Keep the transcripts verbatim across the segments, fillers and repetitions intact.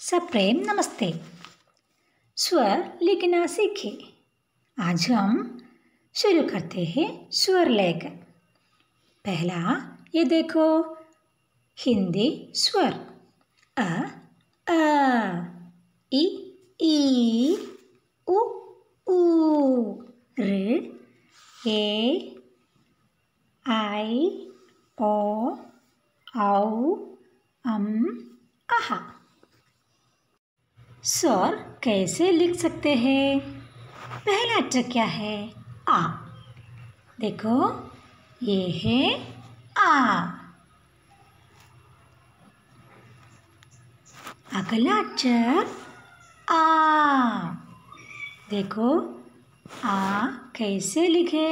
सप्रेम नमस्ते। स्वर लिखना सीखे। आज हम शुरू करते हैं स्वर लेकर। पहला ये देखो, हिंदी स्वर अ आ इ ई उ ऊ ऋ ए आई ओ औ अम आहा। स्वर कैसे लिख सकते हैं? पहला अक्षर क्या है? आ। देखो, ये है आ। अगला अक्षर आ। देखो, आ कैसे लिखे?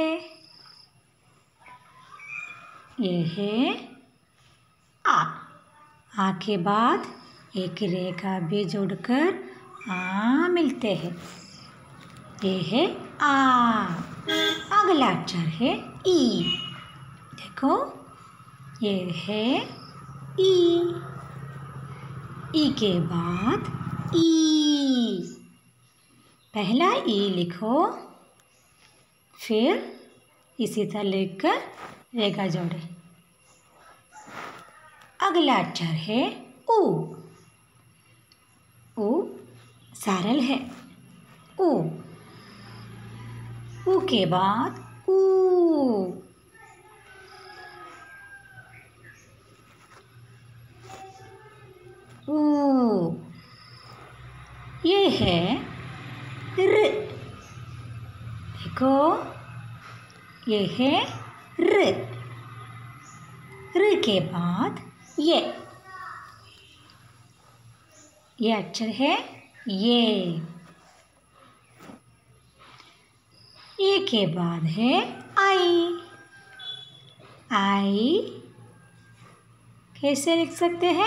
ये है आ। आ के बाद एक रेखा भी जोड़कर आ मिलते हैं। ये है आ। अगला अक्षर है ई। देखो, ये है ई। ई के बाद ई। पहला ई लिखो, फिर इसी तरह लिखकर रेखा जोड़े। अगला अक्षर है ऊ। ऊ सरल है। ऊ। ऊ के बाद ऊ। ऊ। ये है ऋ। देखो, ये है ऋ। ऋ के बाद ये। ये अक्षर है ये। ये के बाद है आई। आई कैसे लिख सकते हैं?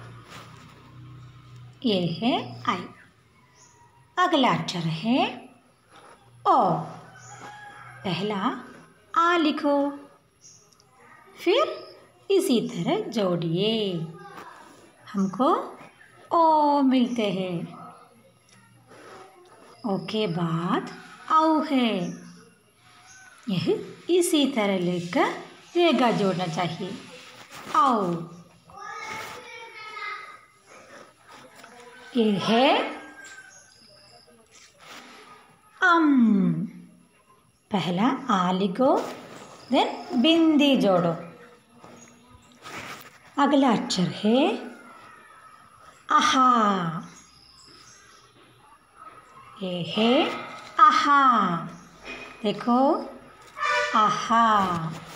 ये है आई। अगला अक्षर है ओ। पहला आ लिखो, फिर इसी तरह जोड़िए। हमको ओ मिलते हैं। ओ के बाद औ है। यह इसी तरह लेकर रेखा जोड़ना चाहिए। औ। ये है अम। पहला आ लिखो, देन बिंदी जोड़ो। अगला अक्षर है आहा। ये है आहा। देखो, आहा।